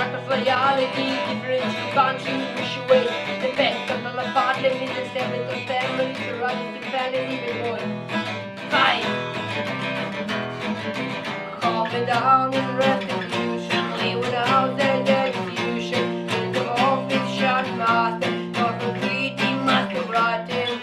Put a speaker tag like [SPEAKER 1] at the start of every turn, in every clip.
[SPEAKER 1] shock of reality, difference you can't wish away. The fact of my part, let me the seventh of family, surrounded to vanity, the boy. Fight! Calm me down in restitution, leave without their execution. Into office, shot master, not concrete, he must be brought in.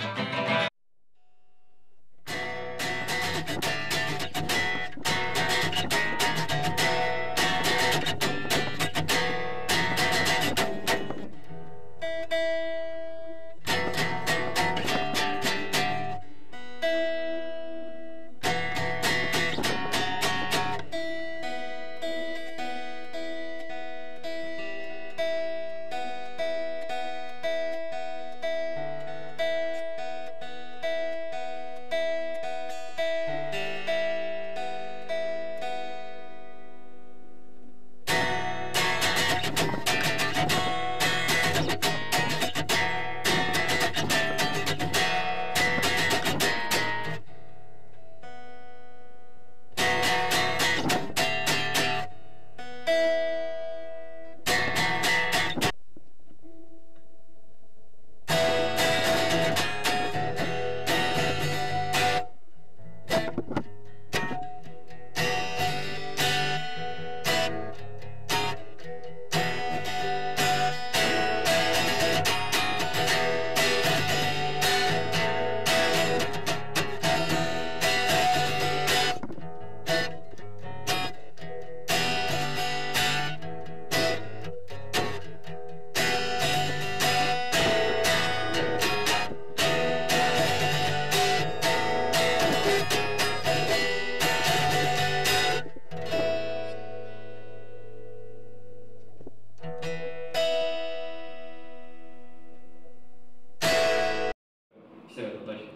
[SPEAKER 2] Все, это точно.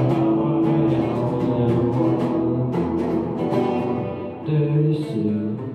[SPEAKER 3] Dirty suit.